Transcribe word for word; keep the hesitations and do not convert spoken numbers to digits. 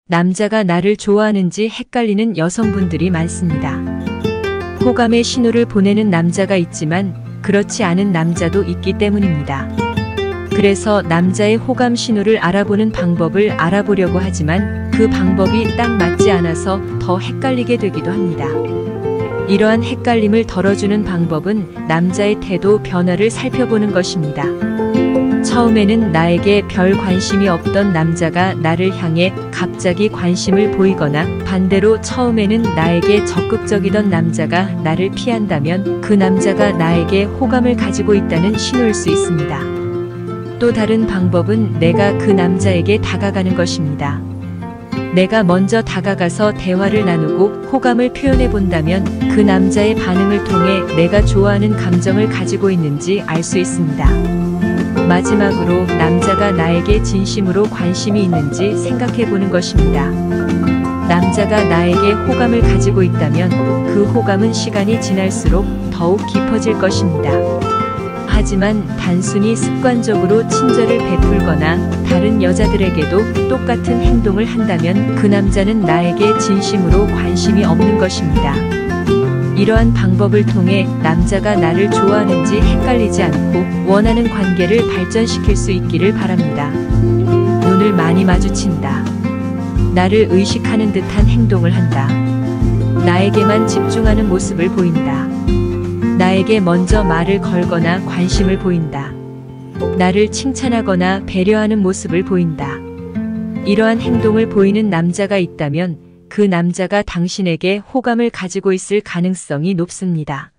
남자가 나를 좋아하는지 헷갈리는 여성분들이 많습니다. 호감의 신호를 보내는 남자가 있지만 그렇지 않은 남자도 있기 때문입니다. 그래서 남자의 호감 신호를 알아보는 방법을 알아보려고 하지만 그 방법이 딱 맞지 않아서 더 헷갈리게 되기도 합니다. 이러한 헷갈림을 덜어주는 방법은 남자의 태도 변화를 살펴보는 것입니다. 처음에는 나에게 별 관심이 없던 남자가 나를 향해 갑자기 관심을 보이거나 반대로 처음에는 나에게 적극적이던 남자가 나를 피한다면 그 남자가 나에게 호감을 가지고 있다는 신호일 수 있습니다. 또 다른 방법은 내가 그 남자에게 다가가는 것입니다. 내가 먼저 다가가서 대화를 나누고 호감을 표현해 본다면 그 남자의 반응을 통해 내가 좋아하는 감정을 가지고 있는지 알 수 있습니다. 마지막으로 남자가 나에게 진심으로 관심이 있는지 생각해 보는 것입니다. 남자가 나에게 호감을 가지고 있다면 그 호감은 시간이 지날수록 더욱 깊어질 것입니다. 하지만 단순히 습관적으로 친절을 베풀거나 다른 여자들에게도 똑같은 행동을 한다면 그 남자는 나에게 진심으로 관심이 없는 것입니다. 이러한 방법을 통해 남자가 나를 좋아하는지 헷갈리지 않고 원하는 관계를 발전시킬 수 있기를 바랍니다. 눈을 많이 마주친다. 나를 의식하는 듯한 행동을 한다. 나에게만 집중하는 모습을 보인다. 나에게 먼저 말을 걸거나 관심을 보인다. 나를 칭찬하거나 배려하는 모습을 보인다. 이러한 행동을 보이는 남자가 있다면 그 남자가 당신에게 호감을 가지고 있을 가능성이 높습니다.